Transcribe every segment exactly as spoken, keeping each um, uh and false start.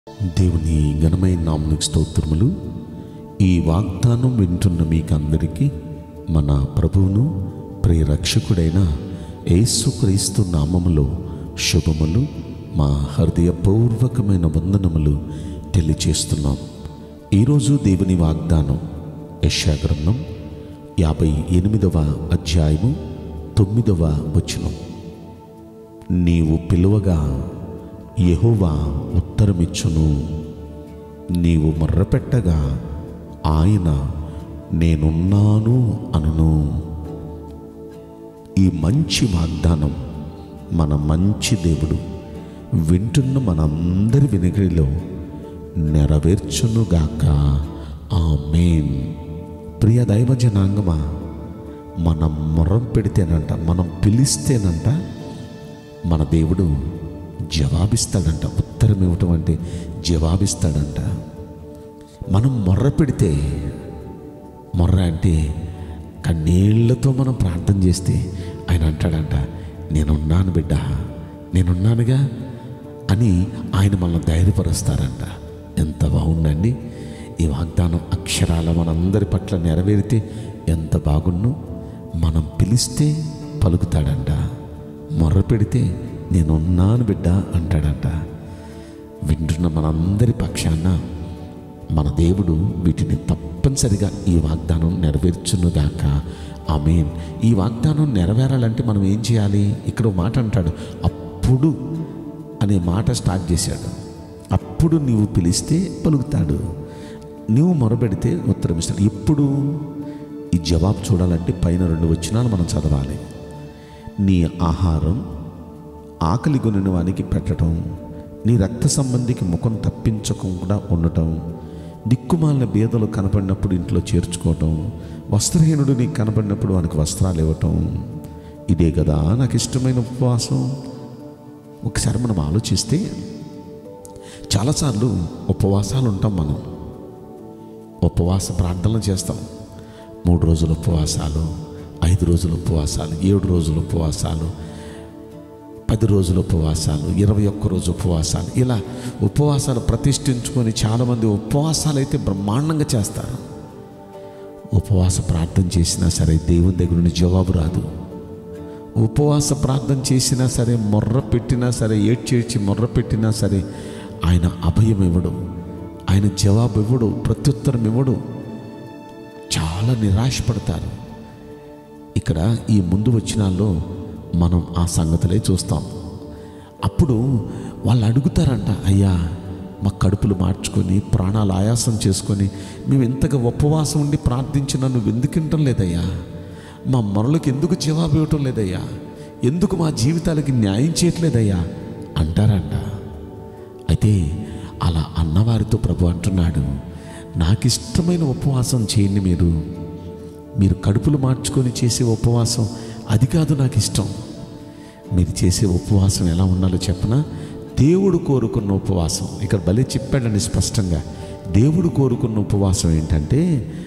దేవుని ఘనమైన నామమునకు స్తోత్రములు. ఈ వాగ్దానం వింటున్న మీకందరికీ మన ప్రభువును ప్రియరక్షకుడైన యేసుక్రీస్తు నామములో శుభములు, మా హృదయపూర్వకమైన వందనములు తెలియచేస్తున్నాం. ఈరోజు దేవుని వాగ్దానం యెషయా గ్రంథం యాభై ఎనిమిదవ అధ్యాయము తొమ్మిదవ వచనం. నీవు పిలువగా యెహోవా ఉత్తరమిచ్చును, నీవు మొర్రపెట్టగా ఆయన నేనున్నాను అనును. ఈ మంచి వాగ్దానం మన మంచి దేవుడు వింటున్న మనందరి వినికిడిలో నెరవేర్చునుగాక. ఆమేన్. ప్రియ దైవ జనాంగమా, మనం మొర్రం పెడితేనంట, మనం పిలిస్తేనంట మన దేవుడు జవాబిస్తాడంట. ఉత్తరం ఇవ్వటం అంటే జవాబిస్తాడంట. మనం మొర్ర పెడితే, మొర్ర అంటే కన్నీళ్లతో మనం ప్రార్థన చేస్తే ఆయన అంటాడంట, నేనున్నాను బిడ్డ, నేనున్నానుగా అని ఆయన మనల్ని ధైర్యపరుస్తారంట. ఎంత బాగుందండి ఈ వాగ్దానం. అక్షరాల మనందరి పట్ల నెరవేరితే ఎంత బాగుండు. మనం పిలిస్తే పలుకుతాడంట, మొర్ర పెడితే నేనున్నాను బిడ్డ అంటాడంట. వింటున్న మనందరి పక్షాన మన దేవుడు వీటిని తప్పనిసరిగా ఈ వాగ్దానం నెరవేర్చునుగాక. ఆమేన్. ఈ వాగ్దానం నెరవేరాలంటే మనం ఏం చేయాలి? ఇక్కడ మాట అంటాడు, అప్పుడు అనే మాట స్టార్ట్ చేశాడు. అప్పుడు నీవు పిలిస్తే పలుకుతాడు, నీవు మొరపెడితే ఉత్తరం ఇస్తాడు. ఎప్పుడు ఈ జవాబు చూడాలంటే పైన రెండు వచనాలు మనం చదవాలి. నీ ఆహారం ఆకలి కొనిన వానికి పెట్టడం, నీ రక్త సంబంధికి ముఖం తప్పించకుండా ఉండటం, దిక్కుమాలిన బీదలు కనపడినప్పుడు ఇంట్లో చేర్చుకోవటం, వస్త్రహీనుడు నీకు కనపడినప్పుడు వానికి వస్త్రాలు ఇవ్వటం, ఇదే కదా నాకు ఇష్టమైన ఉపవాసం. ఒకసారి మనం ఆలోచిస్తే చాలాసార్లు ఉపవాసాలు ఉంటాం. మనం ఉపవాస ప్రార్థనలు చేస్తాం. మూడు రోజుల ఉపవాసాలు, ఐదు రోజుల ఉపవాసాలు, ఏడు రోజుల ఉపవాసాలు, పది రోజుల ఉపవాసాలు, ఇరవై ఒక్క రోజు ఉపవాసాలు, ఇలా ఉపవాసాలు ప్రతిష్ఠించుకొని చాలామంది ఉపవాసాలు అయితే బ్రహ్మాండంగా చేస్తారు. ఉపవాస ప్రార్థన చేసినా సరే దేవుని దగ్గర నుండి జవాబు రాదు. ఉపవాస ప్రార్థన చేసినా సరే, మొర్ర పెట్టినా సరే, ఏడ్చేడ్చి మొర్ర పెట్టినా సరే ఆయన అభయం ఇవ్వడు, ఆయన జవాబు ఇవ్వడు, ప్రత్యుత్తరం ఇవ్వడు. చాలా నిరాశపడతారు. ఇక్కడ ఈ ముందు వచనాల్లో మనం ఆ సంగతులే చూస్తాం. అప్పుడు వాళ్ళు అడుగుతారంట, అయ్యా మా కడుపులు మార్చుకొని ప్రాణాలు ఆయాసం చేసుకొని మేము ఇంతగా ఉపవాసం ఉండి ప్రార్థించినా నువ్వు ఎందుకు వినటం లేదయ్యా? మా మొరలకు ఎందుకు జవాబు ఇవ్వటం లేదయ్యా? ఎందుకు మా జీవితాలకి న్యాయం చేయట్లేదయ్యా అంటారంట. అయితే అలా అన్నవారితో ప్రభు అంటున్నాడు, నాకు ఇష్టమైన ఉపవాసం చేయండి. మీరు మీరు కడుపులు మార్చుకొని చేసే ఉపవాసం అది కాదు నాకు ఇష్టం. మీరు చేసే ఉపవాసం ఎలా ఉండాలో చెప్పనా? దేవుడు కోరుకున్న ఉపవాసం. ఇక్కడ భలే చెప్పాడండి స్పష్టంగా. దేవుడు కోరుకున్న ఉపవాసం ఏంటంటే,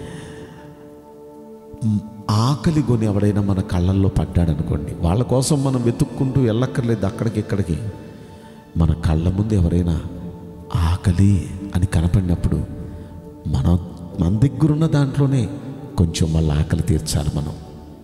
ఆకలి కొని ఎవడైనా మన కళ్ళల్లో పడ్డాడనుకోండి, వాళ్ళ కోసం మనం వెతుక్కుంటూ వెళ్ళక్కర్లేదు అక్కడికి ఇక్కడికి. మన కళ్ళ ముందు ఎవరైనా ఆకలి అని కనపడినప్పుడు మన మన దగ్గరున్న దాంట్లోనే కొంచెం మళ్ళీ ఆకలి తీర్చాలి మనం.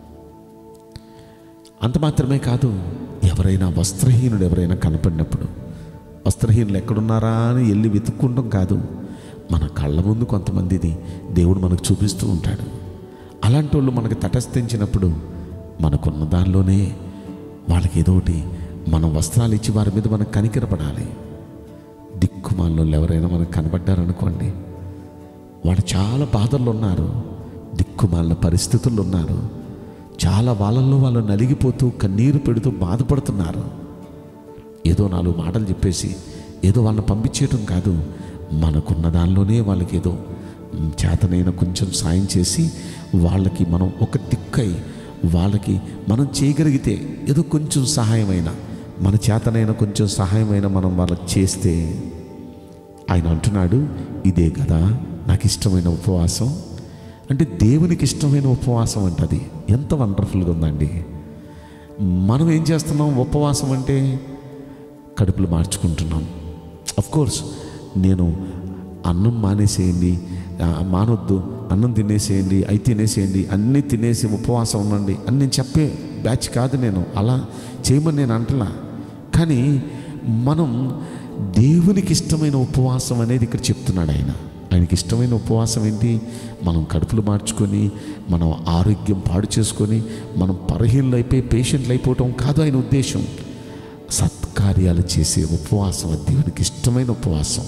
అంత మాత్రమే కాదు, ఎవరైనా వస్త్రహీనుడు ఎవరైనా కనపడినప్పుడు, వస్త్రహీనులు ఎక్కడున్నారా అని వెళ్ళి వెతుక్కుంటాం కాదు, మన కళ్ళ ముందు కొంతమందిది దేవుడు మనకు చూపిస్తూ ఉంటాడు. అలాంటి వాళ్ళు మనకు తటస్థించినప్పుడు మనకున్న దానిలోనే వాళ్ళకి ఏదో ఒకటి మనం వస్త్రాలు ఇచ్చి వారి మీద మనకు కనికరపడాలి. దిక్కుమాలలో ఎవరైనా మనకు కనబడ్డారనుకోండి, వాళ్ళు చాలా బాధల్లో ఉన్నారు, దిక్కుమాలిన పరిస్థితుల్లో ఉన్నారు, చాలా వాళ్ళల్లో వాళ్ళు నలిగిపోతూ కన్నీరు పెడుతూ బాధపడుతున్నారు. ఏదో నాలుగు మాటలు చెప్పేసి ఏదో వాళ్ళని పంపించేయటం కాదు, మనకున్న దానిలోనే వాళ్ళకి ఏదో చేతనైనా కొంచెం సాయం చేసి వాళ్ళకి మనం ఒక దిక్కై వాళ్ళకి మనం చేయగలిగితే ఏదో కొంచెం సహాయమైన, మన చేతనైనా కొంచెం సహాయమైన మనం వాళ్ళకి చేస్తే, ఆయన అంటున్నాడు, ఇదే కదా నాకు ఇష్టమైన ఉపవాసం. అంటే దేవునికి ఇష్టమైన ఉపవాసం అంటే అది ఎంత వండర్ఫుల్గా ఉందండి. మనం ఏం చేస్తున్నాం? ఉపవాసం అంటే కడుపులు మార్చుకుంటున్నాం. అఫ్కోర్స్ నేను అన్నం మానేసేయండి, మానొద్దు, అన్నం తినేసేయండి, అవి తినేసేయండి, అన్నీ తినేసి ఉపవాసం ఉండండి అని నేను చెప్పే బ్యాచ్ కాదు. నేను అలా చేయమని నేను అంటలా. కానీ మనం దేవునికి ఇష్టమైన ఉపవాసం అనేది ఇక్కడ చెప్తున్నాడు ఆయన. ఆయనకి ఇష్టమైన ఉపవాసం ఏంటి? మనం కడుపులు మార్చుకొని, మనం ఆరోగ్యం పాడు చేసుకొని, మనం పరహీనులు అయిపోయి పేషెంట్లు అయిపోవటం కాదు ఆయన ఉద్దేశం. సత్కార్యాలు చేసే ఉపవాసం దేవునికి ఇష్టమైన ఉపవాసం.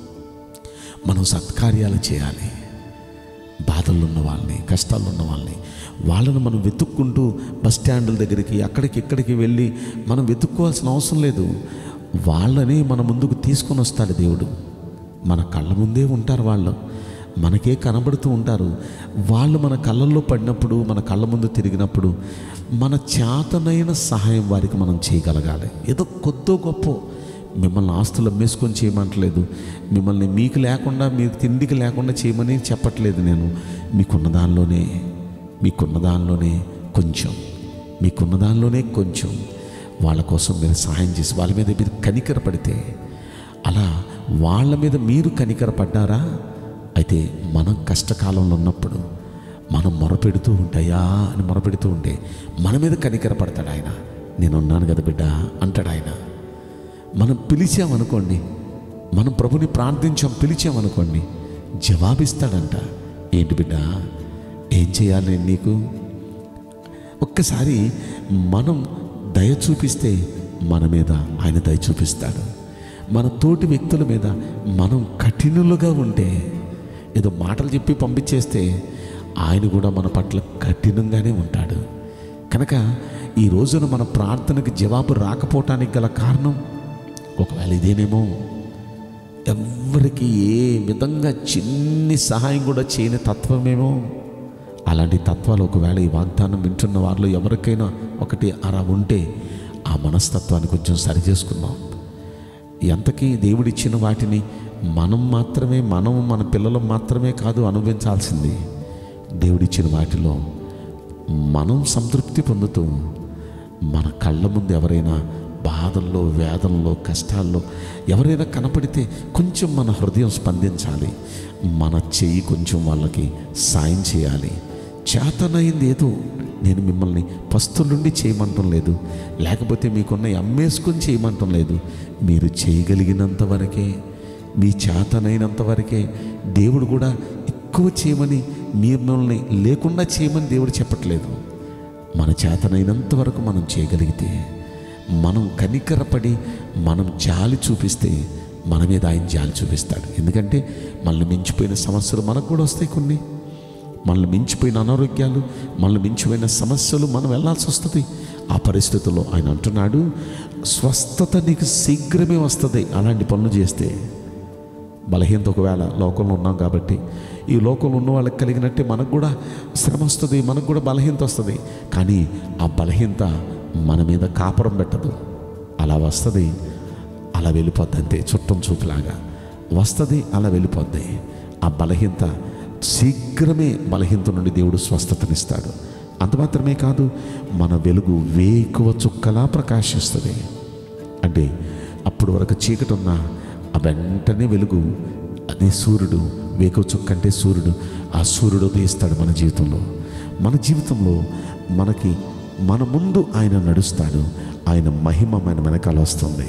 మనం సత్కార్యాలు చేయాలి. బాధల్లో ఉన్న వాళ్ళని, కష్టాల్లో ఉన్న వాళ్ళని, వాళ్ళను మనం వెతుక్కుంటూ బస్ స్టాండ్ల దగ్గరికి అక్కడికి ఇక్కడికి వెళ్ళి మనం వెతుక్కోవాల్సిన అవసరం లేదు. వాళ్ళని మన ముందుకు తీసుకొని వస్తాడు దేవుడు. మన కళ్ళ ముందే ఉంటారు వాళ్ళు, మనకే కనబడుతూ ఉంటారు. వాళ్ళు మన కళ్ళల్లో పడినప్పుడు, మన కళ్ళ ముందు తిరిగినప్పుడు మన చేతనైన సహాయం వారికి మనం చేయగలగాలి. ఏదో కొద్దో గొప్ప, మిమ్మల్ని ఆస్తులు అమ్మేసుకొని చేయమంటలేదు, మిమ్మల్ని మీకు లేకుండా, మీకు తిండికి లేకుండా చేయమని చెప్పట్లేదు నేను. మీకున్న దానిలోనే మీకున్న దానిలోనే కొంచెం మీకున్న దానిలోనే కొంచెం వాళ్ళ కోసం మీరు సహాయం చేసి వాళ్ళ మీద మీరు కనికరపడితే, అలా వాళ్ళ మీద మీరు కనికరపడ్డారా, అయితే మనం కష్టకాలంలో ఉన్నప్పుడు మనం మొరపెడుతూ ఉంటాయా అని మొరపెడుతూ ఉంటే మన మీద కనికరపడతాడు ఆయన. నేనున్నాను కదా బిడ్డ అంటాడు ఆయన. మనం పిలిచామనుకోండి, మనం ప్రభుని ప్రార్థించాం, పిలిచామనుకోండి, జవాబిస్తాడంట. ఏంటి బిడ్డ, ఏం చేయాలి నేను నీకు? ఒక్కసారి మనం దయ చూపిస్తే మన మీద ఆయన దయ చూపిస్తాడు. మన తోటి వ్యక్తుల మీద మనం కఠినులుగా ఉంటే, ఏదో మాటలు చెప్పి పంపించేస్తే ఆయన కూడా మన పట్ల కఠినంగానే ఉంటాడు. కనుక ఈ రోజున మన ప్రార్థనకు జవాబు రాకపోవటానికి గల కారణం ఒకవేళ ఇదేనేమో. ఎవరికి ఏ విధంగా చిన్ని సహాయం కూడా చేయని తత్వమేమో. అలాంటి తత్వాలు ఒకవేళ ఈ వాగ్దానం వింటున్న వారిలో ఎవరికైనా ఒకటి అలా ఉంటే ఆ మనస్తత్వాన్ని కొంచెం సరి చేసుకుందాం. ఎంతకీ దేవుడిచ్చిన వాటిని మనం మాత్రమే, మనం మన పిల్లలు మాత్రమే కాదు అనుభవించాల్సింది. దేవుడిచ్చిన వాటిలో మనం సంతృప్తి పొందుతూ, మన కళ్ళ ముందు ఎవరైనా బాధల్లో, వేదనలో, కష్టాల్లో ఎవరైనా కనపడితే కొంచెం మన హృదయం స్పందించాలి. మన చెయ్యి కొంచెం వాళ్ళకి సాయం చేయాలి. చేతనైంది ఏదో. నేను మిమ్మల్ని పస్తుల నుండి చేయమంటం లేదు, లేకపోతే మీకున్న అమ్మేసుకొని చేయమంటం లేదు. మీరు చేయగలిగినంత వరకే, మీ చేతనైనంత వరకే. దేవుడు కూడా ఎక్కువ చేయమని, మిమ్మల్ని లేకుండా చేయమని దేవుడు చెప్పట్లేదు. మన చేతనైనంత వరకు మనం చేయగలిగితే, మనం కనికరపడి మనం జాలి చూపిస్తే మన మీద ఆయన జాలి చూపిస్తాడు. ఎందుకంటే మనల్ని మించిపోయిన సమస్యలు మనకు కూడా వస్తాయి. కొన్ని మనల్ని మించిపోయిన అనారోగ్యాలు, మనల్ని మించిపోయిన సమస్యలు మనం వెళ్ళాల్సి వస్తుంది. ఆ పరిస్థితుల్లో ఆయన అంటున్నాడు, స్వస్థత నీకు శీఘ్రమే వస్తుంది అలాంటి పనులు చేస్తే. బలహీనత ఒకవేళ లోకంలో ఉన్నాం కాబట్టి, ఈ లోకంలో ఉన్న వాళ్ళకి కలిగినట్టే మనకు కూడా శ్రమ వస్తుంది, మనకు కూడా బలహీనత వస్తుంది. కానీ ఆ బలహీనత మన మీద కాపురం పెట్టదు. అలా వస్తుంది, అలా వెళ్ళిపోద్ది. అంతే, చుట్టం చూపులాగా వస్తుంది, అలా వెళ్ళిపోద్ది. ఆ బలహీనత శీఘ్రమే బలహీనత నుండి దేవుడు స్వస్థతనిస్తాడు. అంత మాత్రమే కాదు, మన వెలుగు వేకువ చుక్కలా ప్రకాశిస్తుంది. అంటే అప్పుడు వరకు చీకటి ఉన్నా ఆ వెంటనే వెలుగు, అదే సూర్యుడు. వేకువ చుక్క అంటే సూర్యుడు. ఆ సూర్యుడు ఉదయిస్తాడు మన జీవితంలో. మన జీవితంలో మనకి మన ముందు ఆయన నడుస్తాడు. ఆయన మహిమ మన వెనకాల వస్తుంది.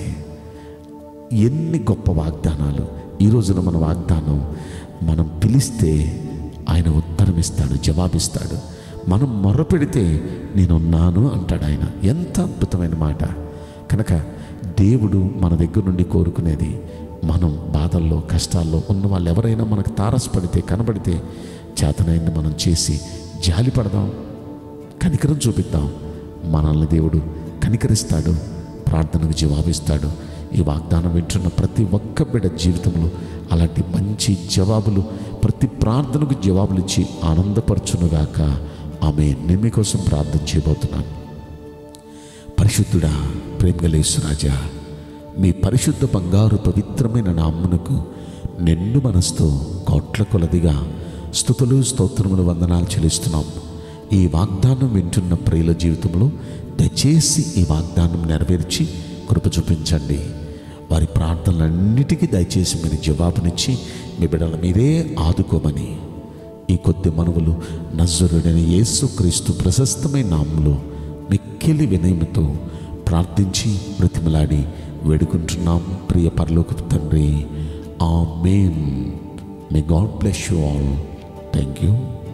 ఎన్ని గొప్ప వాగ్దానాలు! ఈ రోజున మన వాగ్దానం, మనం పిలిస్తే ఆయన ఉత్తరం ఇస్తాడు, జవాబిస్తాడు. మనం మొర్రపెడితే నేనున్నాను అంటాడు ఆయన. ఎంత అద్భుతమైన మాట! కనుక దేవుడు మన దగ్గర నుండి కోరుకునేది, మనం బాధల్లో, కష్టాల్లో ఉన్న వాళ్ళు ఎవరైనా మనకు తారసపడితే, కనబడితే చేతనైంది మనం చేసి జాలి పడదాం, కనికరం చూపిద్దాం. మనల్ని దేవుడు కనికరిస్తాడు, ప్రార్థనకు జవాబిస్తాడు. ఈ వాగ్దానం వింటున్న ప్రతి ఒక్క బిడ్డ జీవితంలో అలాంటి మంచి జవాబులు, ప్రతి ప్రార్థనకు జవాబులు ఇచ్చి ఆనందపరచునుగాక. ఆమె నేను మీకోసం ప్రార్థన చేయబోతున్నాను. పరిశుద్ధుడా, ప్రేమగల యేసురాజా, మీ పరిశుద్ధ బంగారు పవిత్రమైన నామమునకు నిండు మనసుతో కోట్ల కొలదిగా స్తుతులు, స్తోత్రములు, వందనాలు చెల్లిస్తున్నాం. ఈ వాగ్దానం వింటున్న ప్రియుల జీవితంలో దయచేసి ఈ వాగ్దానం నెరవేర్చి కృప చూపించండి. వారి ప్రార్థనలన్నిటికీ దయచేసి మీరు జవాబునిచ్చి మీ బిడ్డల మీరే ఆదుకోమని ఈ కొద్ది మనవులు నజరుడైన యేసుక్రీస్తు ప్రశస్తమైన నామములో మిక్కిలి వినయముతో ప్రార్థించి బ్రతిమలాడి వేడుకుంటున్నాం ప్రియ పరలోకపు తండ్రి. ఆమేన్. May God bless you all. Thank you.